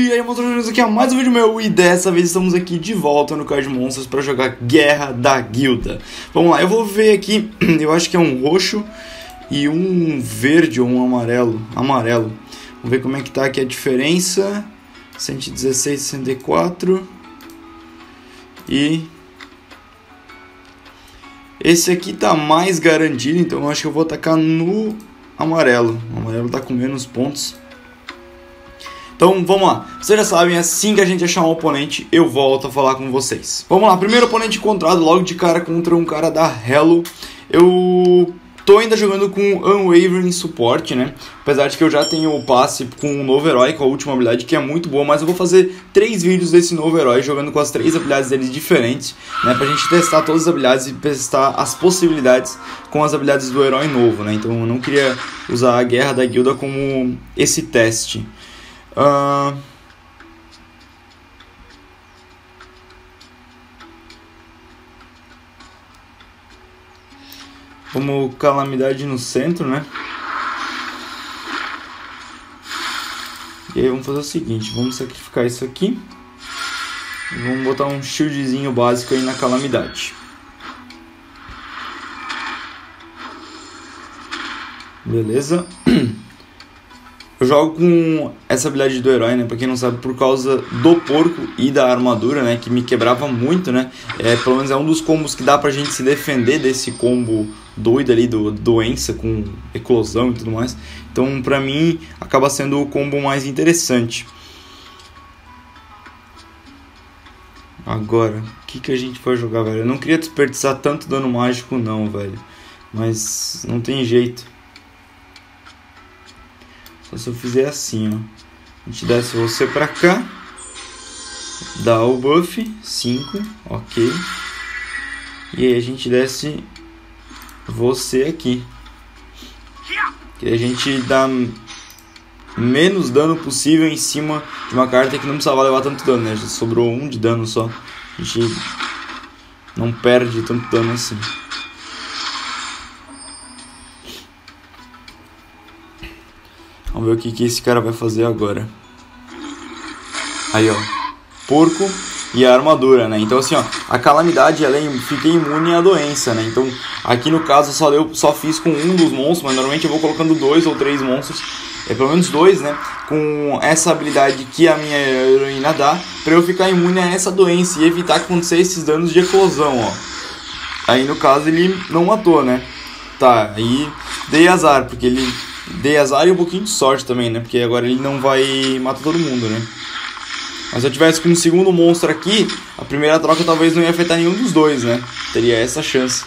E aí, monstros, aqui é mais um vídeo meu e dessa vez estamos aqui de volta no Card Monsters para jogar Guerra da Guilda. Vamos lá, eu vou ver aqui, eu acho que é um roxo e um verde ou um amarelo. Vamos ver como é que tá aqui a diferença. 116, 64 e esse aqui tá mais garantido, então eu acho que eu vou atacar no amarelo. O amarelo tá com menos pontos. Então vamos lá, vocês já sabem, assim que a gente achar um oponente, eu volto a falar com vocês. Vamos lá, primeiro oponente encontrado logo de cara contra um cara da Hello. Eu tô ainda jogando com Unwavering Support, né? Apesar de que eu já tenho o passe com um novo herói, com a última habilidade, que é muito boa. Mas eu vou fazer 3 vídeos desse novo herói, jogando com as 3 habilidades dele diferentes, né? Pra gente testar todas as habilidades e testar as possibilidades com as habilidades do herói novo, né? Então eu não queria usar a Guerra da Guilda como esse teste. Como calamidade no centro, né? E aí vamos fazer o seguinte, vamos sacrificar isso aqui e vamos botar um shieldzinho básico aí na calamidade. Beleza? Eu jogo com essa habilidade do herói, né? Pra quem não sabe, por causa do porco e da armadura, né? Que me quebrava muito, né? Pelo menos é um dos combos que dá pra gente se defender desse combo doido ali do doença com eclosão e tudo mais. Então, pra mim, acaba sendo o combo mais interessante. Agora, o que a gente vai jogar, velho? Eu não queria desperdiçar tanto dano mágico não, velho. Mas não tem jeito. Só se eu fizer assim, ó. A gente desce você pra cá. Dá o buff. 5. Ok. E aí a gente desce você aqui. Que a gente dá menos dano possível em cima de uma carta que não precisava levar tanto dano, né? Já sobrou 1 de dano só. A gente não perde tanto dano assim. Vamos ver o que esse cara vai fazer agora. Aí, ó. Porco e a armadura, né? Então, assim, ó. A calamidade, ela fica imune à doença, né? Então, aqui no caso, só fiz com um dos monstros. Mas normalmente eu vou colocando 2 ou 3 monstros. Pelo menos 2, né? Com essa habilidade que a minha heroína dá. Pra eu ficar imune a essa doença. E evitar que aconteça esses danos de eclosão, ó. Aí, no caso, ele não matou, né? Tá, aí dei azar. Porque ele... Dei azar e um pouquinho de sorte também, né? Porque agora ele não vai matar todo mundo, né? Mas se eu tivesse com um segundo monstro aqui, a primeira troca talvez não ia afetar nenhum dos dois, né? Teria essa chance.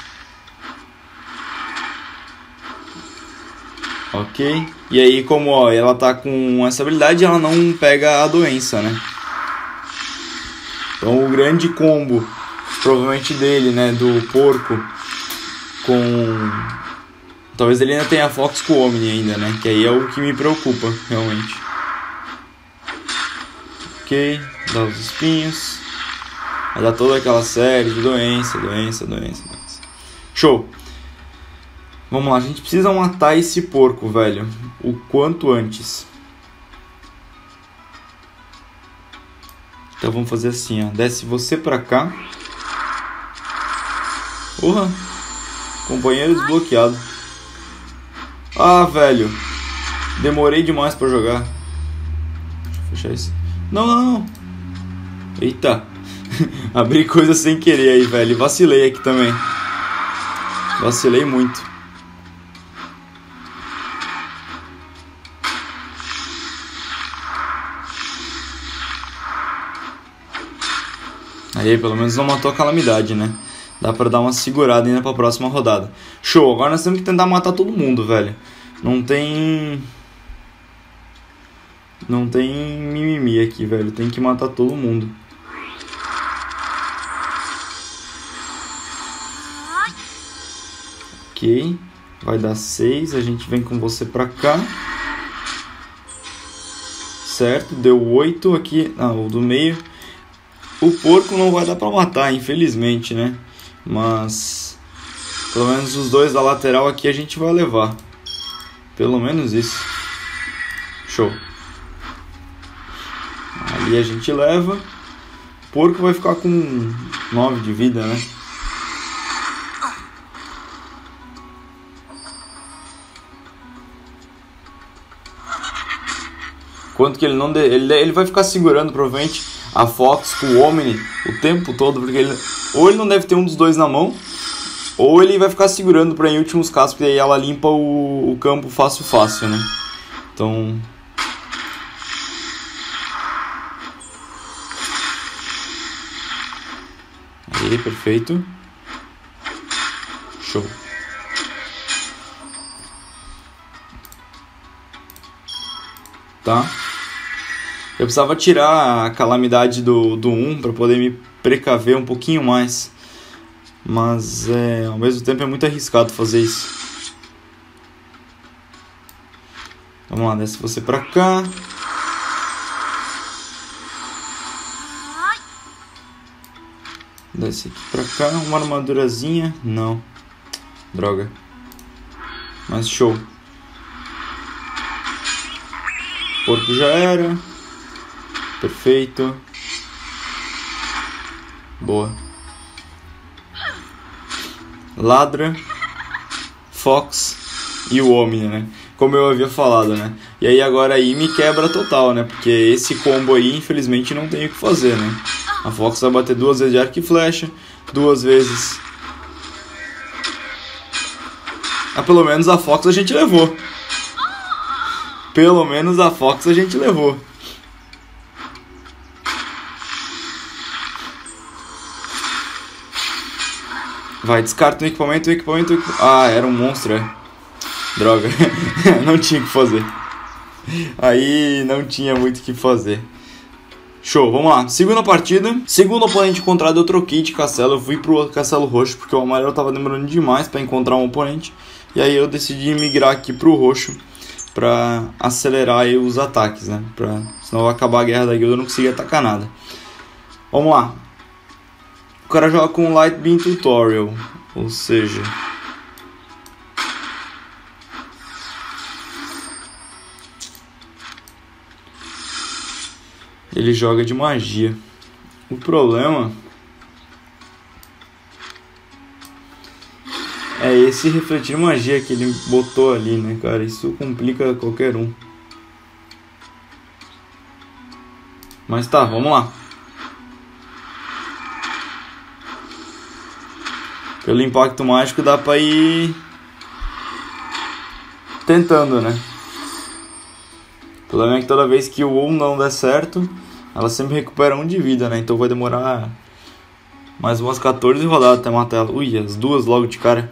Ok. E aí, como ó, ela tá com essa habilidade, ela não pega a doença, né? Então o grande combo, provavelmente dele, né? Do porco com... Talvez ele ainda tenha Fox com o Omni ainda, né? Que aí é o que me preocupa, realmente. Ok, dá os espinhos. Vai dar toda aquela série de doença. Show! Vamos lá, a gente precisa matar esse porco, velho. O quanto antes. Então vamos fazer assim, ó. Desce você pra cá. Porra! Companheiro desbloqueado. Ah, velho. Demorei demais pra jogar. Deixa eu fechar isso. Não. Eita. Abri coisa sem querer aí, velho. Vacilei aqui também. Vacilei muito. Aí, pelo menos não matou a calamidade, né? Dá pra dar uma segurada ainda pra próxima rodada. Show, agora nós temos que tentar matar todo mundo, velho. Não tem mimimi aqui, velho. Tem que matar todo mundo. Ok. Vai dar 6. A gente vem com você pra cá. Certo, deu 8 aqui. Ah, o do meio. O porco não vai dar pra matar, infelizmente, né? Mas pelo menos os 2 da lateral aqui a gente vai levar. Pelo menos isso. Show. E a gente leva. O porco vai ficar com 9 de vida, né? Quanto que ele não... Ele vai ficar segurando, provavelmente, a Fox com o Omni o tempo todo, porque ele... Ou ele não deve ter um dos dois na mão, ou ele vai ficar segurando pra, em últimos casos, porque aí ela limpa o campo fácil, né? Então... Aí, perfeito. Show. Tá? Eu precisava tirar a calamidade do 1 para poder me precaver um pouquinho mais. Mas ao mesmo tempo é muito arriscado fazer isso. Vamos lá, desce você pra cá. Desce aqui pra cá. Uma armadurazinha. Não. Droga. Mas show. Porco já era. Perfeito. Boa. Ladra, Fox e o Omni, né? Como eu havia falado, né? E aí agora aí me quebra total, né? Porque esse combo aí, infelizmente, não tem o que fazer, né? A Fox vai bater 2 vezes de arco e flecha, 2 vezes... Ah, pelo menos a Fox a gente levou. Pelo menos a Fox a gente levou. Vai, descarta o equipamento. Ah, era um monstro, é. Droga. Não tinha o que fazer. Aí não tinha muito o que fazer. Show, vamos lá. Segunda partida. Segundo oponente encontrado, eu troquei de castelo. Eu fui pro castelo roxo, porque o amarelo tava demorando demais pra encontrar um oponente. E aí eu decidi migrar aqui pro roxo pra acelerar aí os ataques, né? Senão vai acabar a guerra da guilda e eu não conseguir atacar nada. Vamos lá. O cara joga com Light Beam Tutorial, ou seja... Ele joga de magia. O problema... é esse refletir magia que ele botou ali, né, cara? Isso complica qualquer um. Mas tá, vamos lá. Pelo impacto mágico dá pra ir tentando, né? O problema é que toda vez que o 1 não der certo, ela sempre recupera 1 de vida, né? Então vai demorar mais umas 14 rodadas até matar ela. Ui, as duas logo de cara.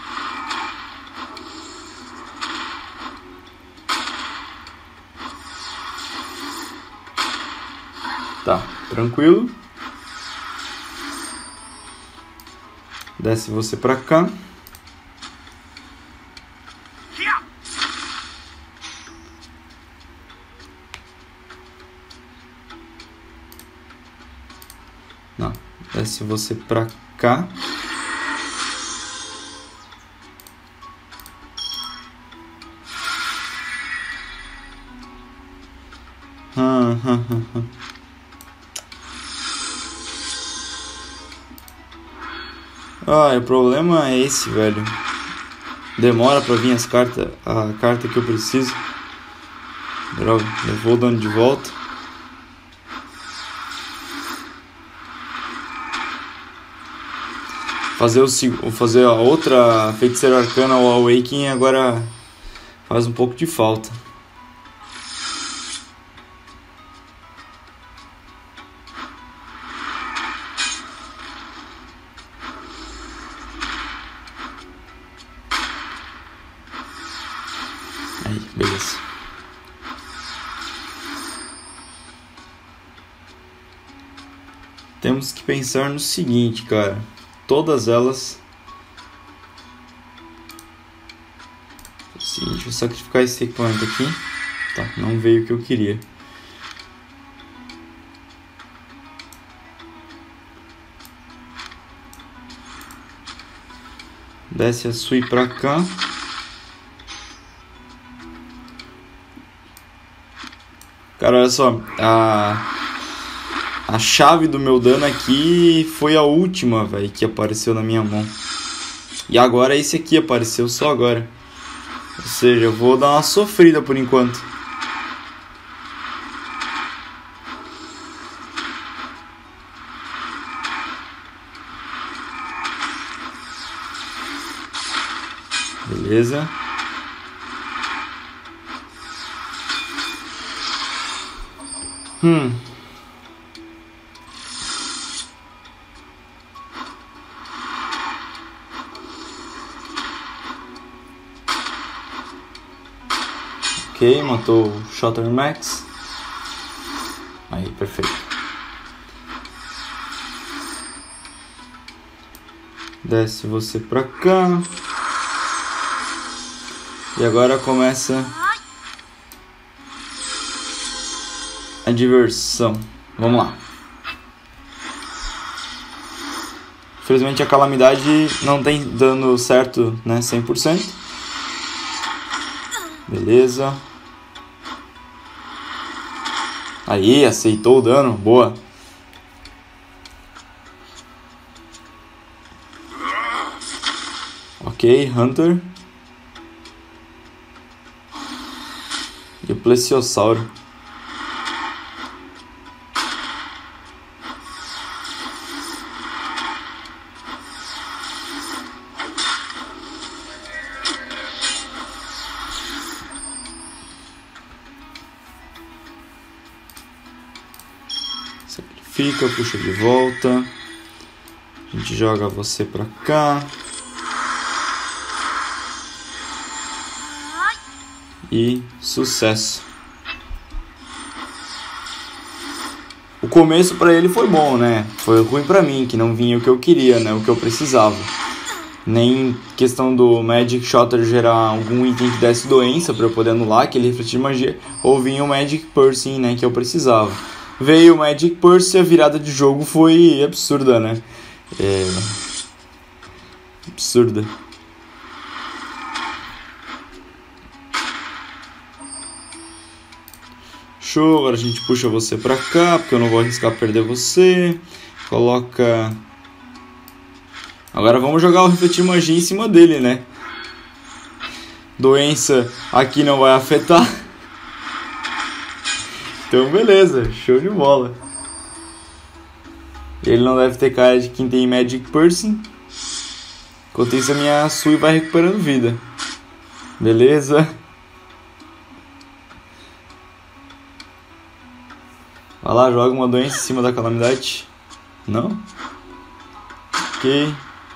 Tá, tranquilo. Desce você pra cá. Não, desce você pra cá. Ah, o problema é esse, velho. Demora pra vir as cartas, a carta que eu preciso. Droga, levou o dano de volta. Fazer a outra feiticeira arcana, o Awakening, agora faz um pouco de falta. Aí, beleza. Temos que pensar no seguinte, cara. Todas elas... Sim, deixa eu sacrificar esse equipamento aqui. Tá, não veio o que eu queria. Desce a Sui pra cá. Cara, olha só. A chave do meu dano aqui foi a última, velho, que apareceu na minha mão. E agora esse aqui apareceu só agora. Ou seja, eu vou dar uma sofrida por enquanto. Beleza. Ok, matou o Shotter Max. Aí, perfeito. Desce você pra cá. E agora começa a diversão. Vamos lá. Infelizmente a calamidade não tem dando certo, né, 100%. Beleza. Aí, aceitou o dano, boa. Ok, Hunter. E o Plesiosauro. Sacrifica, puxa de volta. A gente joga você pra cá. E sucesso. O começo pra ele foi bom, né? Foi ruim pra mim, que não vinha o que eu queria, né? O que eu precisava. Nem questão do Magic Shotter gerar algum item que desse doença pra eu poder anular aquele refletir de magia. Ou vinha o Magic Piercing, né? Que eu precisava. Veio o Magic Piercing e a virada de jogo foi absurda, né? Absurda. Show, agora a gente puxa você pra cá, porque eu não vou arriscar perder você. Coloca... Agora vamos jogar o refletir magia em cima dele, né? Doença aqui não vai afetar. Então beleza, show de bola. Ele não deve ter cara de quem tem Magic Piercing. Enquanto isso a minha Sui vai recuperando vida. Beleza. Vai lá, joga uma doença em cima da calamidade. Não? Ok.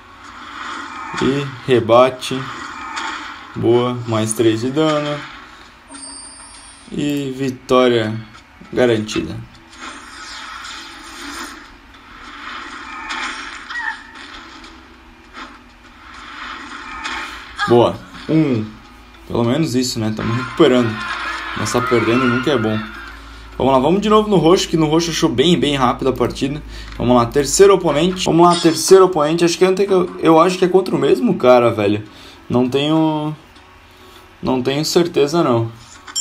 E rebate. Boa, mais 3 de dano. E vitória garantida. Boa. Pelo menos isso, né? Estamos recuperando. Começar perdendo nunca é bom. Vamos lá, vamos de novo no roxo, que no roxo achou bem rápido a partida. Vamos lá, terceiro oponente. Acho que eu acho que é contra o mesmo cara, velho. Não tenho certeza não.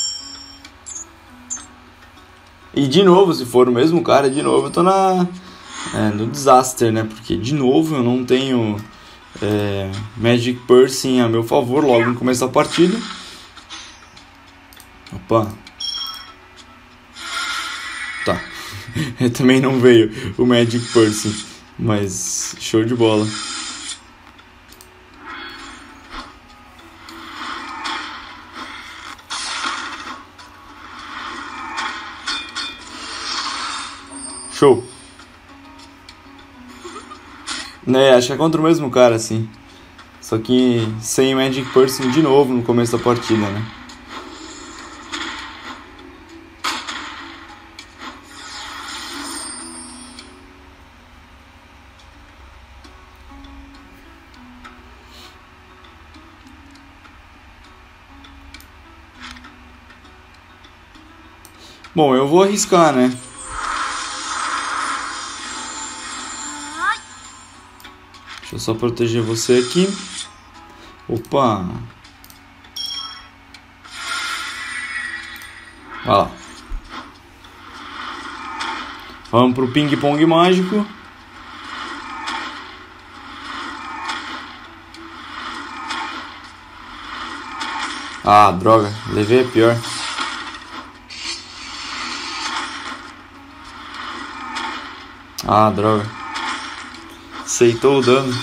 E de novo, se for o mesmo cara, de novo eu tô no disaster, né? Porque de novo eu não tenho Magic Piercing a meu favor logo no começo da partida. Opa. Tá. Também não veio o Magic Piercing, mas show de bola. Show. Né, acho que é contra o mesmo cara, assim. Só que sem Magic Piercing de novo no começo da partida, né? Bom, eu vou arriscar, né? Deixa eu só proteger você aqui. Opa! Vai lá. Vamos pro ping-pong mágico. Ah, droga. Levei a pior. Ah, droga. Aceitou o dano.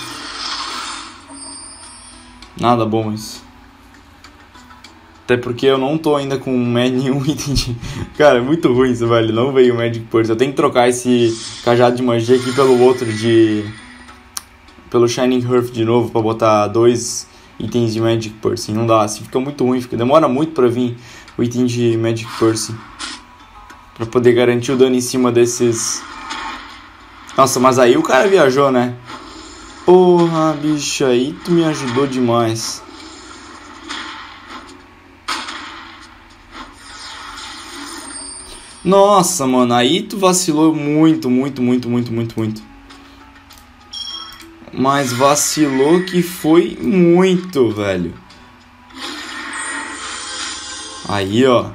Nada bom isso. Até porque eu não tô ainda com nenhum item de... Cara, é muito ruim isso, velho. Não veio o Magic Purse. Eu tenho que trocar esse cajado de magia aqui pelo outro de... Pelo Shining Hearth de novo, pra botar 2 itens de Magic Purse. Não dá, assim fica muito ruim. Demora muito pra vir o item de Magic Purse. Pra poder garantir o dano em cima desses... Nossa, mas aí o cara viajou, né? Porra, bicho, aí tu me ajudou demais. Nossa, mano, aí tu vacilou muito. Mas vacilou que foi muito, velho. Aí, ó.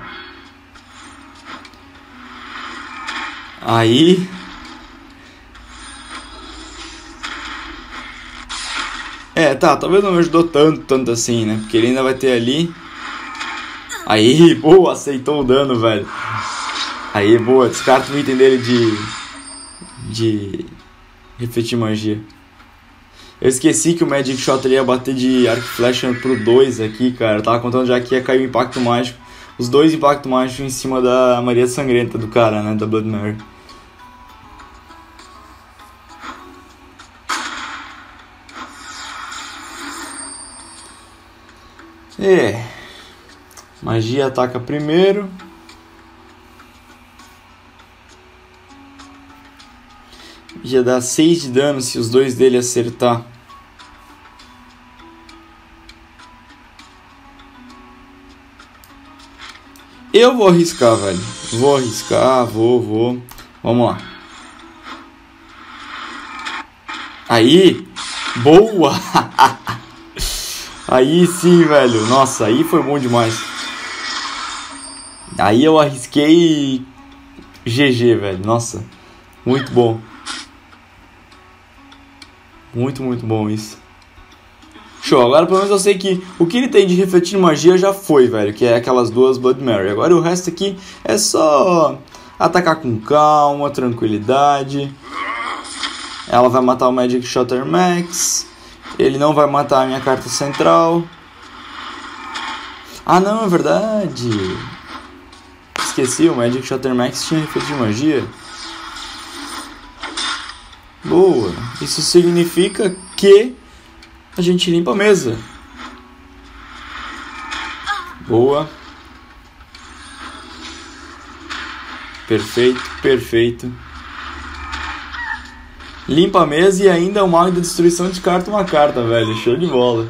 Aí... tá, talvez não me ajudou tanto assim, né? Porque ele ainda vai ter ali. Aí, boa, aceitou o dano, velho. Aí, boa, descarta o item dele de refletir magia. Eu esqueci que o Magic Shot ia bater de arco e flecha pro 2 aqui, cara. Eu tava contando já que ia cair o impacto mágico. Os 2 impactos mágicos em cima da Maria Sangrenta do cara, né? Da Blood Mary. Magia ataca primeiro. Já dá 6 de dano se os 2 dele acertar. Eu vou arriscar, velho. Vou arriscar, vou. Vamos lá. Aí. Boa! Aí sim, velho. Nossa, aí foi bom demais. Aí eu arrisquei GG, velho. Nossa, muito bom. Muito bom isso. Show, agora pelo menos eu sei que o que ele tem de refletir magia já foi, velho. Que é aquelas 2 Blood Mary. Agora o resto aqui é só atacar com calma, tranquilidade. Ela vai matar o Magic Shotter Max. Ele não vai matar a minha carta central. Ah, não, é verdade. Esqueci, o Magic Shotter Max tinha refletir magia. Boa. Isso significa que a gente limpa a mesa. Boa. Perfeito. Limpa a mesa e ainda o mago da destruição descarta uma carta, velho. Show de bola.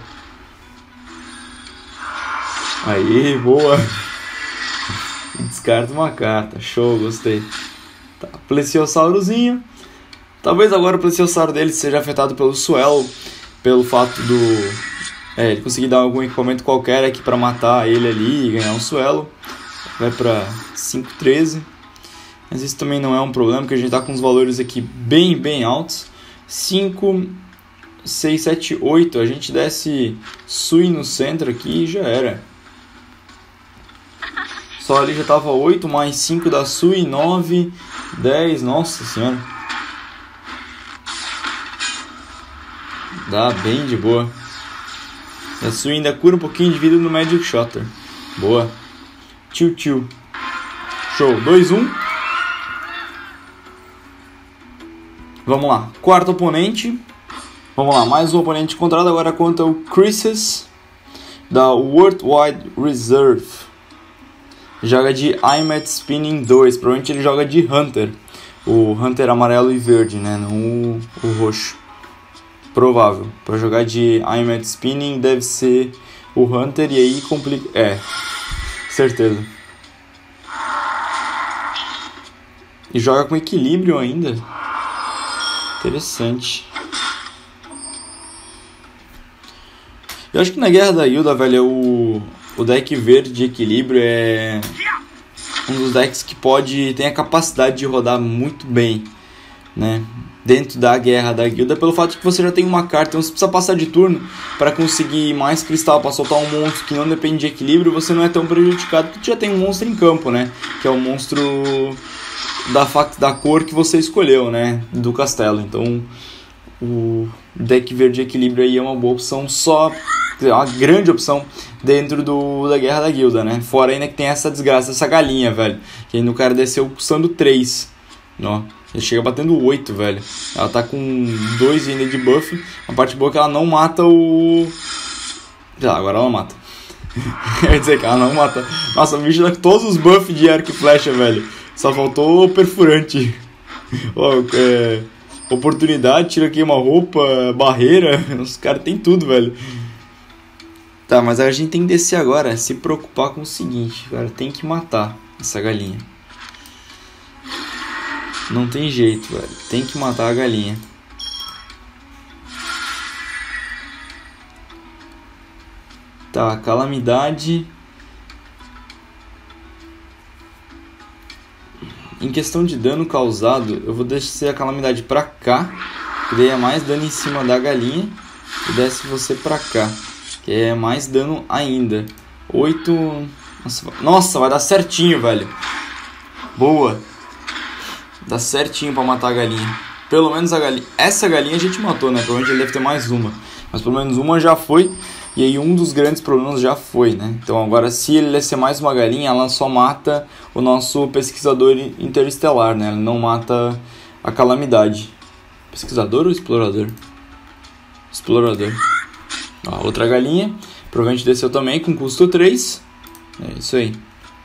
Aí, boa. Descarta uma carta. Show, gostei. Tá, Plesiosaurozinho. Talvez agora o Plesiosauro dele seja afetado pelo Swell. Pelo fato do... ele conseguir dar algum equipamento qualquer aqui pra matar ele ali e ganhar um Swell. Vai pra 5-13. Mas isso também não é um problema, porque a gente tá com os valores aqui bem altos. 5, 6, 7, 8. A gente desce Sui no centro aqui e já era. Só ali já tava 8, mais 5 da Sui, 9, 10. Nossa senhora. Dá bem de boa. A Sui ainda cura um pouquinho de vida no Magic Shotter. Boa. Tio. Show. 2-1. Vamos lá. Quarto oponente. Vamos lá. Mais um oponente encontrado agora contra o Crisis da Worldwide Reserve. Joga de I'm at Spinning 2. Provavelmente ele joga de Hunter. O Hunter amarelo e verde, né? Não o roxo. Provável. Para jogar de I'm at Spinning deve ser o Hunter e aí complica... certeza. E joga com equilíbrio ainda. Interessante. Eu acho que na Guerra da Hilda, velho, o deck verde de equilíbrio um dos decks que tem a capacidade de rodar muito bem, né, dentro da guerra da guilda, pelo fato de que você já tem uma carta, então você precisa passar de turno para conseguir mais cristal, para soltar um monstro que não depende de equilíbrio, você não é tão prejudicado, porque já tem um monstro em campo, né, que é o monstro da cor que você escolheu, né, do castelo. Então o deck verde equilíbrio aí é uma boa opção, é uma grande opção dentro da guerra da guilda, né, fora ainda que tem essa desgraça, essa galinha, velho, que ainda o cara desceu custando 3, ó. Ele chega batendo 8, velho. Ela tá com 2 ainda de buff. A parte boa é que ela não mata o... agora ela mata. Quer dizer que ela não mata. Nossa, o bicho tá com todos os buffs de arco e flecha, velho. Só faltou o perfurante. Oportunidade, tira aqui uma roupa, barreira. Os caras tem tudo, velho. Tá, mas a gente tem que descer agora. Se preocupar com o seguinte, cara. Tem que matar essa galinha. Não tem jeito, velho. Tem que matar a galinha. Tá, calamidade. Em questão de dano causado, eu vou descer a calamidade pra cá, que daí é mais dano em cima da galinha. E desce você pra cá, que é mais dano ainda. 8... Nossa, vai dar certinho, velho. Boa. Dá certinho pra matar a galinha. Pelo menos a galinha... Essa galinha a gente matou, né? Provavelmente ele deve ter mais uma. Mas pelo menos uma já foi. E aí um dos grandes problemas já foi, né? Então agora se ele descer mais uma galinha, ela só mata o nosso pesquisador interestelar, né? Ela não mata a calamidade. Pesquisador ou explorador? Explorador. Ó, outra galinha. Provavelmente desceu também com custo 3. É isso aí.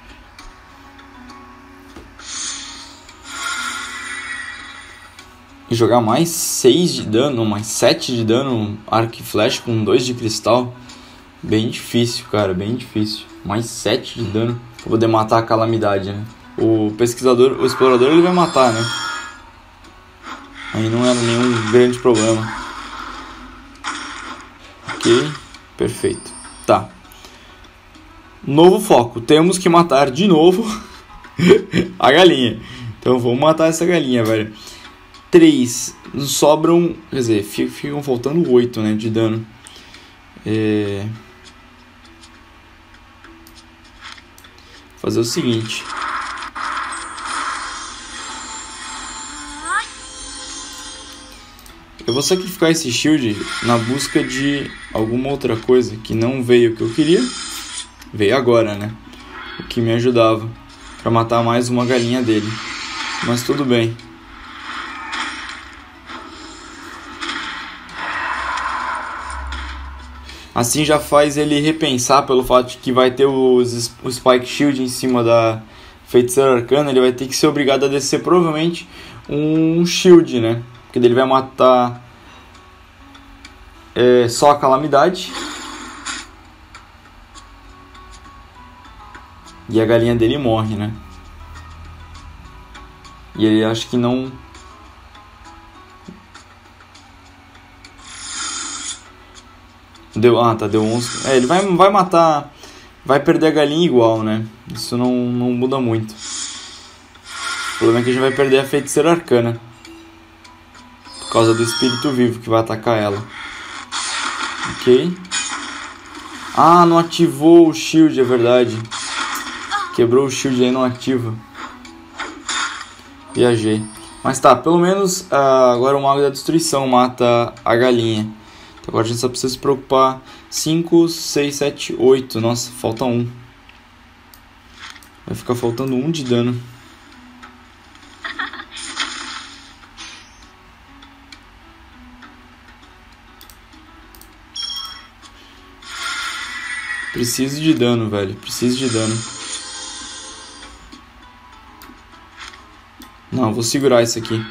E jogar mais 6 de dano, mais 7 de dano, arco e flecha com 2 de cristal. Bem difícil, cara, bem difícil. Mais 7 de dano pra poder matar a calamidade, né? O pesquisador, o explorador, ele vai matar, né? Aí não era nenhum grande problema. Ok, perfeito. Tá. Novo foco. Temos que matar de novo a galinha. Então vamos matar essa galinha, velho. 3. Sobram... Quer dizer, ficam faltando 8, né, de dano. Fazer o seguinte. Eu vou sacrificar esse shield na busca de alguma outra coisa que não veio o que eu queria. Veio agora, né? O que me ajudava pra matar mais uma galinha dele. Mas tudo bem. Assim já faz ele repensar pelo fato de que vai ter o Spike Shield em cima da Feiticeira Arcana. Ele vai ter que ser obrigado a descer provavelmente um Shield, né? Porque ele vai matar só a calamidade. E a galinha dele morre, né? E ele acha que não... Deu 11. Ele vai matar... Vai perder a galinha igual, né? Isso não muda muito. O problema é que a gente vai perder a Feiticeira Arcana. Por causa do espírito vivo que vai atacar ela. Ok. Ah, não ativou o shield, é verdade. Quebrou o shield aí, não ativa. Viajei. Mas tá, pelo menos agora o Mago da Destruição mata a galinha. Então agora a gente só precisa se preocupar. 5, 6, 7, 8. Nossa, falta 1. Vai ficar faltando 1 de dano. Preciso de dano, velho. Preciso de dano. Não, vou segurar isso aqui.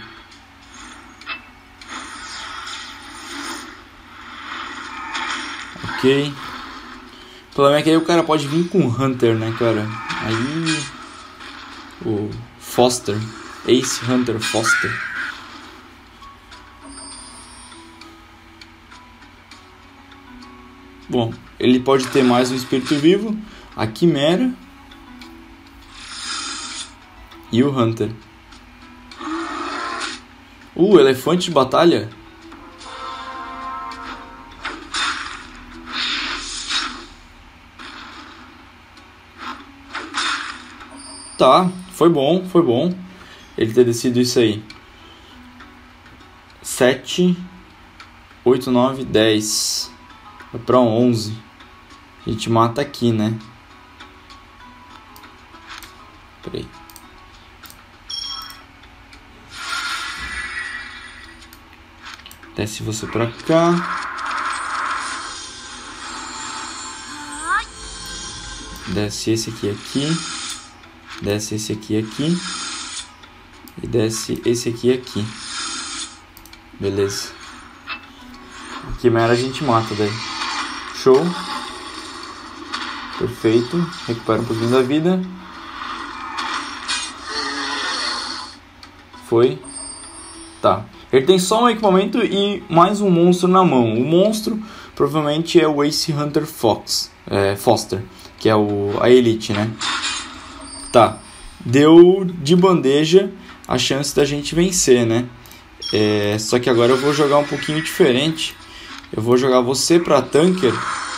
Ok. O problema é que aí o cara pode vir com Hunter, né, cara? Aí... O Foster. Ace Hunter Foster. Bom, ele pode ter mais um espírito vivo. A Quimera. E o Hunter. Elefante de batalha? Tá, foi bom ele ter decidido isso aí. 7, 8, 9, 10. Vai pra 11. A gente mata aqui, né? Peraí. Desce você pra cá. Desce esse aqui. Desce esse aqui. E desce esse aqui. Beleza. A quimera a gente mata daí. Show. Perfeito. Recupera um pouquinho da vida. Foi. Tá. Ele tem só um equipamento e mais um monstro na mão. O monstro provavelmente é o Ace Hunter Foster, que é a Elite, né? Tá. Deu de bandeja a chance da gente vencer, né? Só que agora eu vou jogar um pouquinho diferente. Eu vou jogar você pra tanker.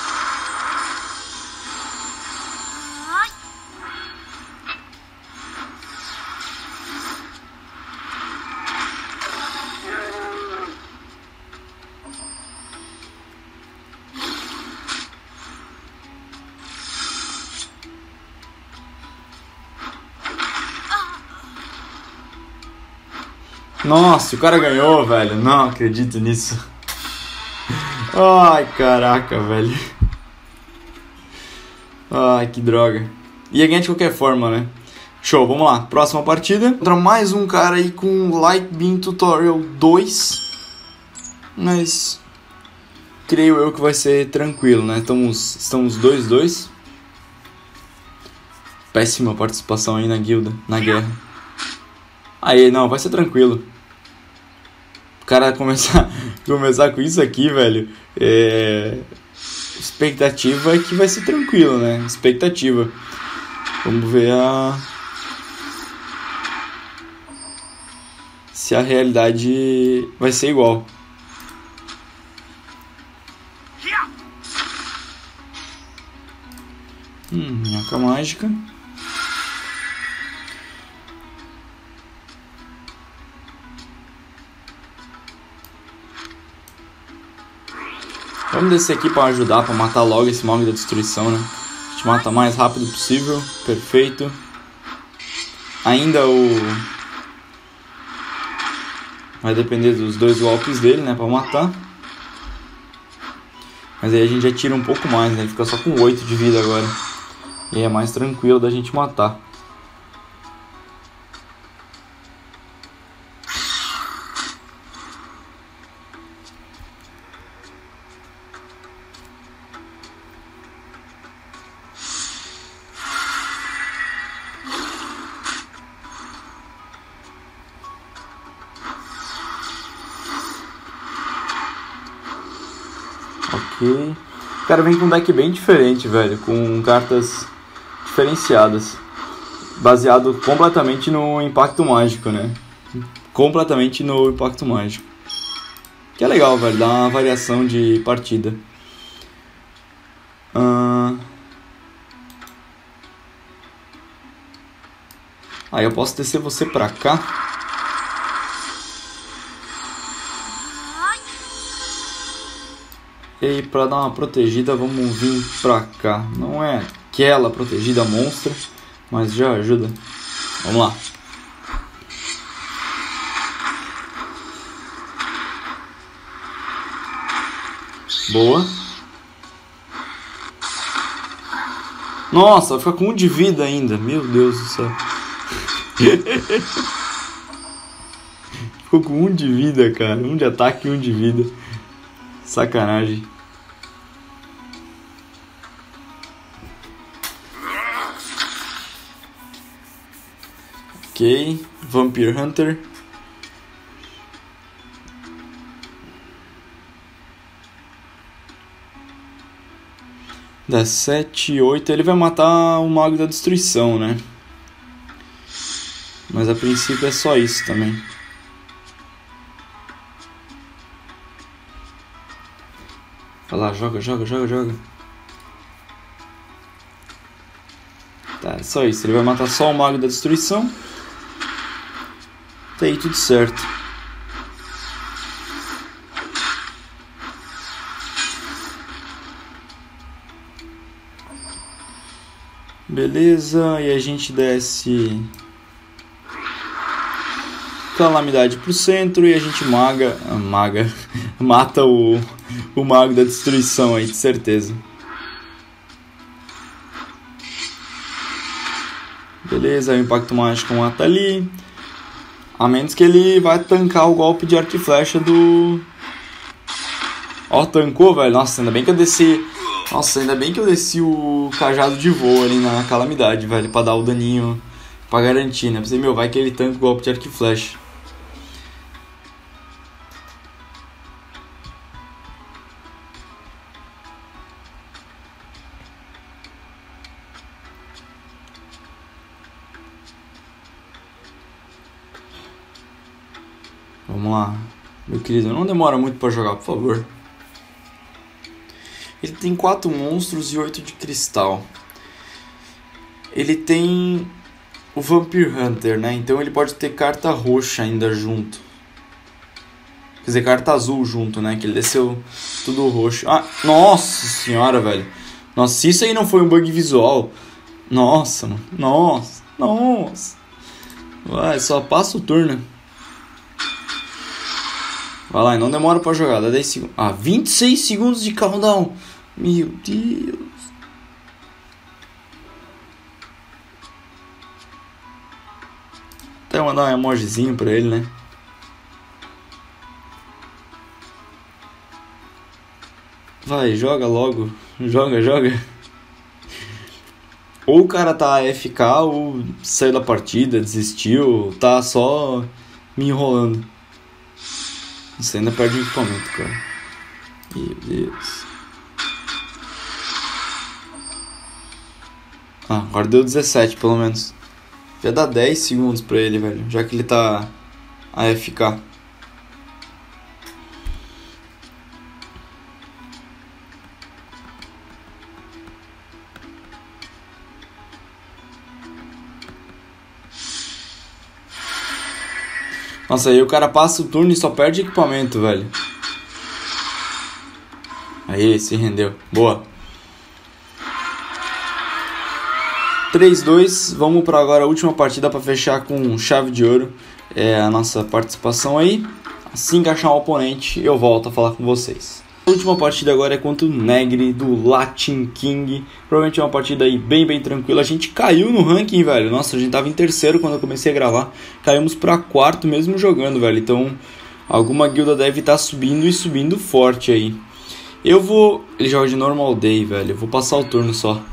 Nossa, o cara ganhou, velho. Não acredito nisso. Ai, caraca, velho. Ai, que droga. Ia ganhar de qualquer forma, né? Show, vamos lá. Próxima partida. Contra mais um cara aí com Light Beam Tutorial 2. Mas creio eu que vai ser tranquilo, né? Estamos 2-2. Péssima participação aí na guilda, na guerra. Aí, não, vai ser tranquilo. O cara começar com isso aqui, velho. Expectativa é que vai ser tranquilo, né? Expectativa. Vamos ver se a realidade vai ser igual. Minhoca mágica. Vamos descer aqui para ajudar, para matar logo esse Mago da Destruição, né? A gente mata o mais rápido possível. Perfeito. Ainda vai depender dos 2 golpes dele, né? Para matar. Mas aí a gente já tira um pouco mais, né? Ele fica só com 8 de vida agora. E aí é mais tranquilo da gente matar. Ok. O cara vem com um deck bem diferente, velho. Com cartas diferenciadas. Baseado completamente no impacto mágico, né? Completamente no impacto mágico. Que é legal, velho. Dá uma variação de partida. Aí eu posso descer você pra cá. E aí, pra dar uma protegida, vamos vir pra cá. Não é aquela protegida monstra, mas já ajuda. Vamos lá. Boa. Nossa, vai ficar com 1 de vida ainda. Meu Deus do céu. Ficou com 1 de vida, cara. 1 de ataque e 1 de vida. Sacanagem. Ok. Vampire Hunter. Dá 7, 8. Ele vai matar o Mago da Destruição, né? a princípio é só isso também. Vai lá, joga. Tá, é só isso. Ele vai matar só o Mago da Destruição. Tá aí tudo certo. Beleza, e a gente desce Calamidade pro centro e a gente mata o Mago da Destruição aí, de certeza. Beleza, o Impacto Mágico mata ali. A menos que ele vai tancar o golpe de arco e flecha do... Ó, tancou, velho. Nossa, ainda bem que eu desci... o cajado de voo ali na Calamidade, velho. Pra dar o daninho, pra garantir, né? Pensei, vai que ele tanca o golpe de arco e flecha. Vamos lá, meu querido, não demora muito pra jogar, por favor. Ele tem 4 monstros e 8 de cristal. Ele tem o Vampire Hunter, né? Então ele pode ter carta roxa ainda junto. Quer dizer, carta azul junto, né? Que ele desceu tudo roxo. Ah, nossa senhora, velho. Nossa, se isso aí não foi um bug visual. Nossa, mano. Nossa. Vai, só passa o turno. Vai lá, e não demora pra jogar, dá 10 segundos. Ah, 26 segundos de countdown. Meu Deus. Até mandar um emojizinho pra ele, né? Vai, joga logo. Joga. Ou o cara tá AFK, ou saiu da partida, desistiu, tá só me enrolando. Você ainda perde o equipamento, cara. Meu Deus. Ah, agora deu 17, pelo menos. Já dá 10 segundos pra ele, velho. Já que ele tá AFK. Nossa, aí o cara passa o turno e só perde equipamento, velho. Aí, se rendeu. Boa. 3-2. Vamos para agora a última partida para fechar com chave de ouro. É a nossa participação aí. Assim que achar um oponente, eu volto a falar com vocês. A última partida agora é contra o Negri do Latin King. Provavelmente é uma partida aí bem tranquila. A gente caiu no ranking, velho. Nossa, a gente tava em terceiro quando eu comecei a gravar. Caímos pra quarto mesmo jogando, velho. Então, alguma guilda deve estar subindo e subindo forte aí. Ele joga de normal day, velho. Eu vou passar o turno só.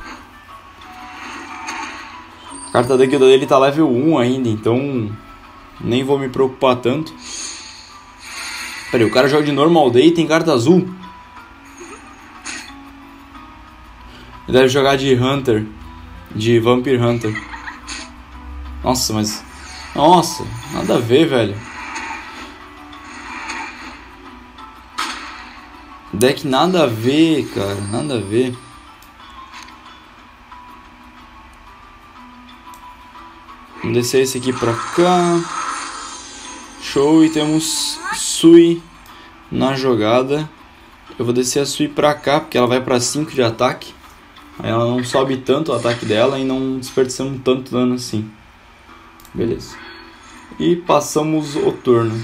A carta da guilda dele tá level 1 ainda, então nem vou me preocupar tanto. Peraí, o cara joga de normal day e tem carta azul? Ele deve jogar de Hunter. De Vampire Hunter. Nossa, mas... Nossa, nada a ver, velho. Deck nada a ver, cara. Nada a ver. Vamos descer esse aqui pra cá. Show, e temos Sui na jogada. Eu vou descer a Sui pra cá, porque ela vai pra 5 de ataque. Aí ela não sobe tanto o ataque dela e não desperdiçamos tanto dano assim. Beleza. E passamos o turno.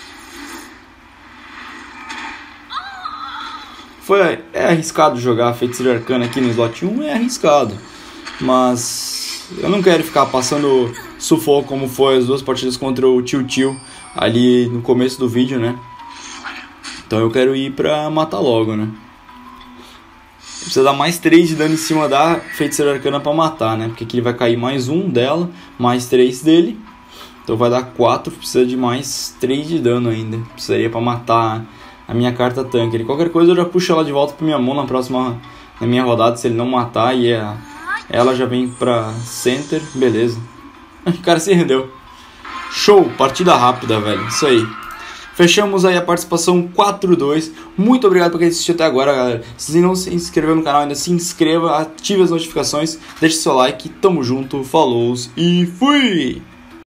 É arriscado jogar Feiticeira Arcana aqui no slot 1, é arriscado. Mas eu não quero ficar passando sufoco como foi as 2 partidas contra o Tio ali no começo do vídeo, né? Então eu quero ir pra matar logo, né? Precisa dar mais 3 de dano em cima da Feiticeira Arcana pra matar, né? Porque aqui vai cair mais 1 dela, mais 3 dele. Então vai dar 4, precisa de mais 3 de dano ainda. Precisaria pra matar a minha carta tanque. E qualquer coisa eu já puxo ela de volta pra minha mão na minha rodada, se ele não matar. E ela já vem pra center, beleza. O cara se rendeu. Show, partida rápida, velho. Isso aí. Fechamos aí a participação 4-2. Muito obrigado por quem assistiu até agora, galera. Se não se inscreveu no canal ainda, se inscreva, ative as notificações, deixe seu like. Tamo junto, falou e fui!